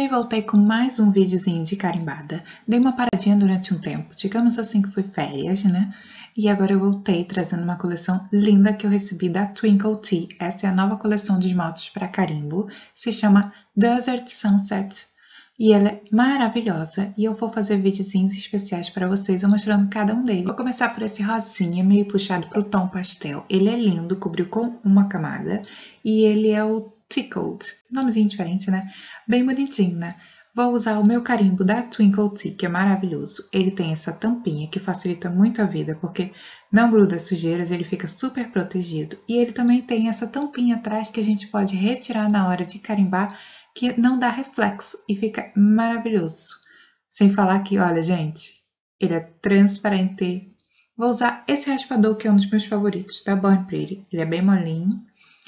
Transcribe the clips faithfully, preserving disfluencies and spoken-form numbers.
e voltei com mais um videozinho de carimbada. Dei uma paradinha durante um tempo, digamos assim que foi férias, né? E agora eu voltei trazendo uma coleção linda que eu recebi da Twinkle Tea. Essa é a nova coleção de esmaltes para carimbo, se chama Desert Sunset. E ela é maravilhosa e eu vou fazer videozinhos especiais para vocês mostrando cada um deles. Vou começar por esse rosinha meio puxado para o tom pastel. Ele é lindo, cobriu com uma camada e ele é o Tickled. Nomezinho diferente, né? Bem bonitinho, né? Vou usar o meu carimbo da Twinkle Tea, que é maravilhoso. Ele tem essa tampinha que facilita muito a vida, porque não gruda sujeiras, ele fica super protegido. E ele também tem essa tampinha atrás que a gente pode retirar na hora de carimbar, que não dá reflexo e fica maravilhoso. Sem falar que, olha, gente, ele é transparente. Vou usar esse raspador, que é um dos meus favoritos, da Born Pretty. Ele é bem molinho.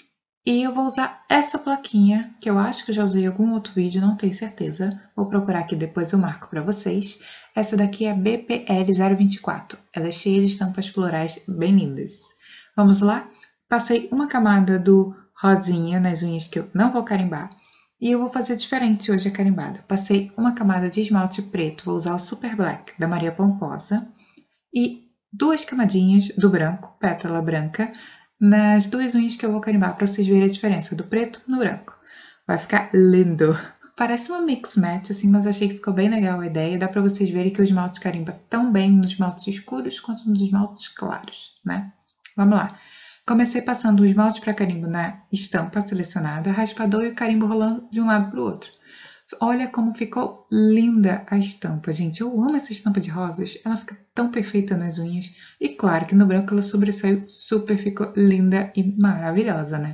E eu vou usar essa plaquinha, que eu acho que eu já usei em algum outro vídeo, não tenho certeza. Vou procurar aqui, depois eu marco para vocês. Essa daqui é B P L zero vinte e quatro. Ela é cheia de estampas florais bem lindas. Vamos lá? Passei uma camada do rosinha nas unhas, que eu não vou carimbar. E eu vou fazer diferente hoje a carimbada. Passei uma camada de esmalte preto, vou usar o Super Black da Maria Pomposa. E duas camadinhas do branco, pétala branca, nas duas unhas que eu vou carimbar, para vocês verem a diferença do preto no branco. Vai ficar lindo! Parece uma mix match, assim, mas achei que ficou bem legal a ideia. Dá para vocês verem que o esmalte carimba tão bem nos esmaltes escuros quanto nos esmaltes claros, né? Vamos lá! Comecei passando o esmalte para carimbo na estampa selecionada, raspador e o carimbo rolando de um lado para o outro. Olha como ficou linda a estampa, gente. Eu amo essa estampa de rosas. Ela fica tão perfeita nas unhas. E claro que no branco ela sobressaiu super, ficou linda e maravilhosa, né?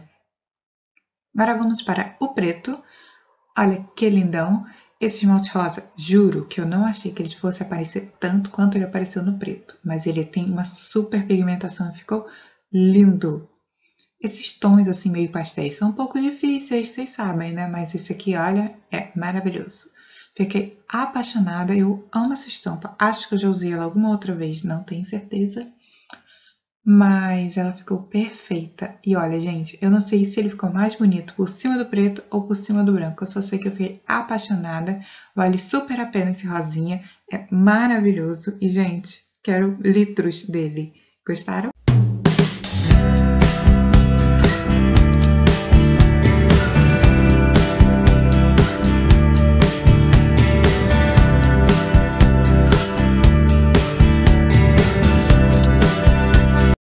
Agora vamos para o preto. Olha que lindão. Esse esmalte rosa, juro que eu não achei que ele fosse aparecer tanto quanto ele apareceu no preto. Mas ele tem uma super pigmentação e ficou lindo. Esses tons assim meio pastéis são um pouco difíceis, vocês sabem, né? Mas esse aqui, olha, é maravilhoso. Fiquei apaixonada, eu amo essa estampa. Acho que eu já usei ela alguma outra vez, não tenho certeza. Mas ela ficou perfeita. E olha, gente, eu não sei se ele ficou mais bonito por cima do preto ou por cima do branco. Eu só sei que eu fiquei apaixonada. Vale super a pena esse rosinha. É maravilhoso. E, gente, quero litros dele. Gostaram?